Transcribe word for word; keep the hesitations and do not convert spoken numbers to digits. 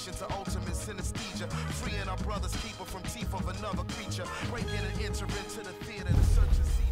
mission to ultimate synesthesia, freeing our brother's keeper from teeth of another creature, breaking and entering to the theater to search and see.